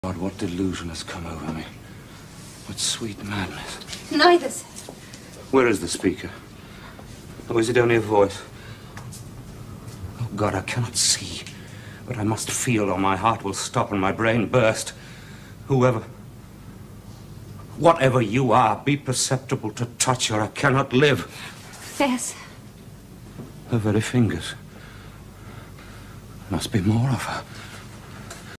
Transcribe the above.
God, what delusion has come over me? What sweet madness. Neither, sir. Where is the speaker? Or is it only a voice? Oh, God, I cannot see. But I must feel, or my heart will stop and my brain burst. Whatever you are, be perceptible to touch, or I cannot live. There, sir. Her very fingers. Must be more of her.